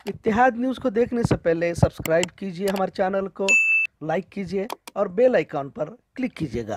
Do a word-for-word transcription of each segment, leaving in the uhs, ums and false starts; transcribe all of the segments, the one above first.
इत्तेहाद news को देखने से पहले सब्सक्राइब कीजिए हमारे चैनल को, लाइक कीजिए और बेल आइकॉन पर क्लिक कीजिएगा।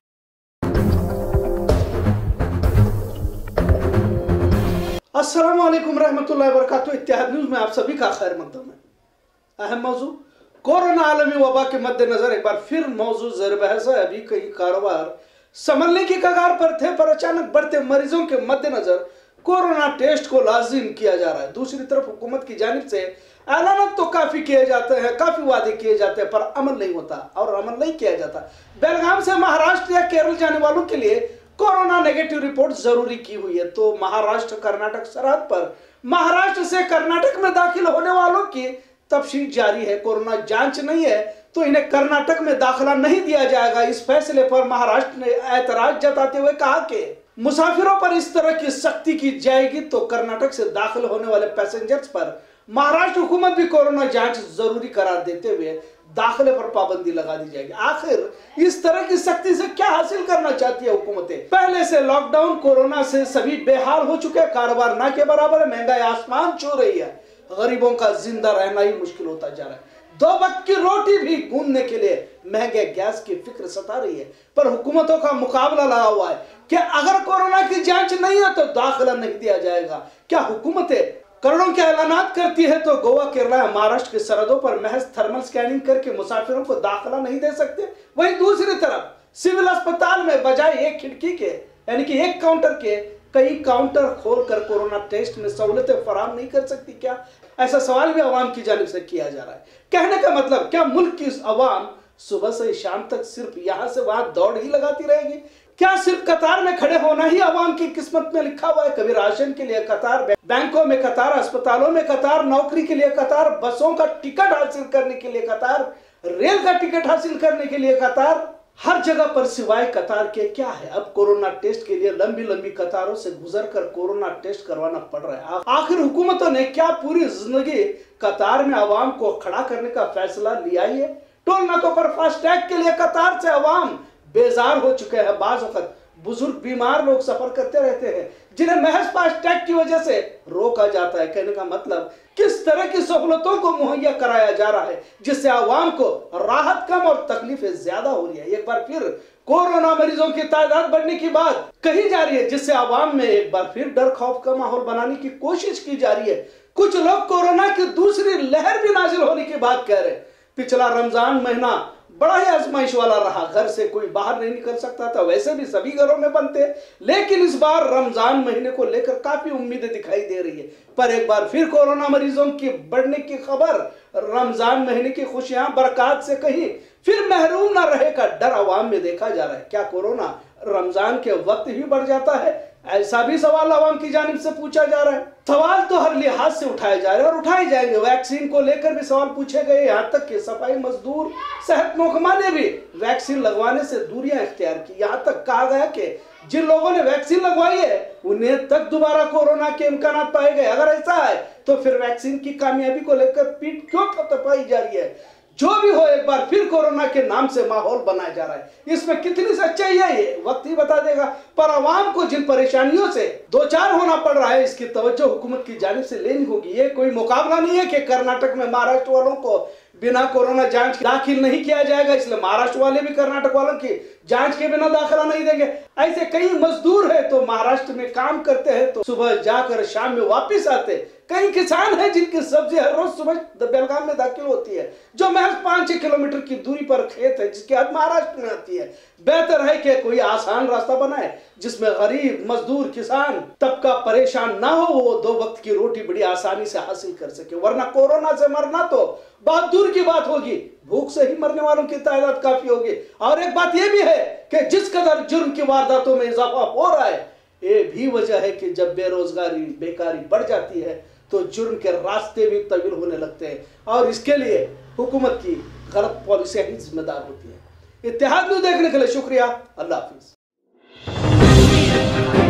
अस्सलाम वालेकुम रहमतुल्लाहि व बरकातुहू। इत्तेहाद न्यूज़ में आप सभी का खैर मकदम है। अहम मौजू कोरोना आलमी वबा के मद्देनजर एक बार फिर मौजू ज़ेर बहस है। अभी कई कारोबार संभलने की कगार पर थे, पर अचानक बढ़ते मरीजों के मद्देनजर कोरोना टेस्ट को लाजिम किया जा रहा है। दूसरी तरफ हुकूमत की जानिब से ऐलान तो काफी किए जाते हैं, काफी वादे किए जाते हैं, पर अमल नहीं होता और अमल नहीं किया जाता। बेलगाम से महाराष्ट्र या केरल जाने वालों के लिए कोरोना नेगेटिव रिपोर्ट जरूरी की हुई है, तो महाराष्ट्र कर्नाटक सरहद पर महाराष्ट्र से कर्नाटक में दाखिल होने वालों की तफसील जारी है। कोरोना जांच नहीं है तो इन्हें कर्नाटक में दाखिला नहीं दिया जाएगा। इस फैसले पर महाराष्ट्र ने ऐतराज जताते हुए कहा कि मुसाफिरों पर इस तरह की सख्ती की जाएगी तो कर्नाटक से दाखिल होने वाले पैसेंजर्स पर महाराष्ट्र हुकूमत भी कोरोना जांच जरूरी करार देते हुए दाखिले पर पाबंदी लगा दी जाएगी। आखिर इस तरह की सख्ती से क्या हासिल करना चाहती है हुकूमतें? पहले से लॉकडाउन कोरोना से सभी बेहाल हो चुके हैं, कारोबार ना के बराबर है, महंगाई आसमान छू रही है, गरीबों का जिंदा रहना ही मुश्किल होता जा रहा है। दो वक्त की रोटी भी गूंदने के लिए महंगे गैस की फिक्र सता रही है, पर हुकूमतों का मुकाबला लगा हुआ है कि अगर कोरोना की जांच नहीं है तो दाखिला नहीं दिया जाएगा। क्या हुकूमतें करोड़ों के ऐलानात करती है तो गोवा, केरला, महाराष्ट्र की सरहदों पर महज थर्मल स्कैनिंग करके मुसाफिरों को दाखिला नहीं दे सकते? वहीं दूसरी तरफ सिविल अस्पताल में बजाय एक खिड़की के यानी कि एक काउंटर के कई काउंटर खोलकर कोरोना टेस्ट में सहूलतें फराहम नहीं कर सकती क्या? ऐसा सवाल भी अवाम की जानिब से किया जा रहा है। कहने का मतलब, क्या मुल्क की अवाम सुबह से शाम तक सिर्फ यहां से वहां दौड़ ही लगाती रहेगी? क्या सिर्फ कतार में खड़े होना ही अवाम की किस्मत में लिखा हुआ है? कभी राशन के लिए कतार, बैंकों में कतार, अस्पतालों में कतार, नौकरी के लिए कतार, बसों का टिकट हासिल करने के लिए कतार, रेल का टिकट हासिल करने के लिए कतार, हर जगह पर सिवाय कतार के क्या है? अब कोरोना टेस्ट के लिए लंबी लंबी कतारों से गुजरकर कोरोना टेस्ट करवाना पड़ रहा है। आखिर हुकूमतों ने क्या पूरी जिंदगी कतार में अवाम को खड़ा करने का फैसला लिया ही है? टोल नाकों पर फास्टैग के लिए कतार से अवाम बेजार हो चुके हैं। बाज़ वक़्त बुजुर्ग बीमार लोग सफर करते रहते हैं जिन्हें महज फास्टैग की वजह से रोका जाता है। कहने का मतलब, किस तरह की सहूलतों को मुहैया कराया जा रहा है जिससे आवाम को राहत कम और तकलीफें ज्यादा हो रही है। एक बार फिर कोरोना मरीजों की तादाद बढ़ने की बात कही जा रही है जिससे आवाम में एक बार फिर डर खौफ का माहौल बनाने की कोशिश की जा रही है। कुछ लोग कोरोना की दूसरी लहर भी नाजिल होने की बात कह रहे हैं। पिछला रमजान महीना बड़ा ही आजमाइश वाला रहा, घर से कोई बाहर नहीं निकल सकता था, वैसे भी सभी घरों में बंद थे, लेकिन इस बार रमजान महीने को लेकर काफी उम्मीदें दिखाई दे रही है। पर एक बार फिर कोरोना मरीजों की बढ़ने की खबर, रमजान महीने की खुशियां बरकत से कहीं फिर महरूम ना रहे का डर अवाम में देखा जा रहा है। क्या कोरोना रमजान के वक्त ही बढ़ जाता है? ऐसा भी सवाल अवाम की जानिब से पूछा जा रहा है। सवाल तो हर लिहाज से उठाए जा रहे हैं और उठाए जाएंगे। वैक्सीन को लेकर भी सवाल पूछे गए, यहाँ तक कि सफाई मजदूर, सेहत महकमा ने भी वैक्सीन लगवाने से दूरियां इख्तियार की। यहाँ तक कहा गया कि जिन लोगों ने वैक्सीन लगवाई है उन्हें तक दोबारा कोरोना के इम्कान पाए गए। अगर ऐसा है तो फिर वैक्सीन की कामयाबी को लेकर पीठ क्यों थपथपाई जा रही है? जो भी हो, एक बार फिर कोरोना के नाम से माहौल बनाया जा रहा है। इसमें कितनी सच्चाई है ये वक्त ही बता देगा, पर आवाम को जिन परेशानियों से दो चार होना पड़ रहा है इसकी तवज्जो हुकूमत की जानिब से लेनी होगी। ये कोई मुकाबला नहीं है कि कर्नाटक में महाराष्ट्र वालों को बिना कोरोना जांच दाखिल नहीं किया जाएगा, इसलिए महाराष्ट्र वाले भी कर्नाटक वालों की जांच के बिना दाखिला नहीं देंगे। ऐसे कई मजदूर है तो महाराष्ट्र में काम करते हैं तो सुबह जाकर शाम में वापिस आते। कई किसान हैं जिनकी सब्जी हर रोज सुबह बेलगाम में दाखिल होती है, जो महज पांच छह किलोमीटर की दूरी पर खेत है जिसकी हद महाराष्ट्र में आती है। बेहतर है कि कोई आसान रास्ता बनाए जिसमें गरीब, मजदूर, किसान तबका परेशान ना हो, वो दो वक्त की रोटी बड़ी आसानी से हासिल कर सके। वरना कोरोना से मरना तो बहुत दूर की बात होगी, भूख से ही मरने वालों की तादाद काफी होगी। और एक बात यह भी है कि जिस कदर जुर्म की वारदातों में इजाफा हो रहा है, ये भी वजह है कि जब बेरोजगारी, बेकारी बढ़ जाती है तो जुर्म के रास्ते भी तवील होने लगते हैं और इसके लिए हुकूमत की गलत पॉलिसियां ही जिम्मेदार होती है। इत्तेहाद न्यूज़ देखने के लिए शुक्रिया। अल्लाह हाफिज।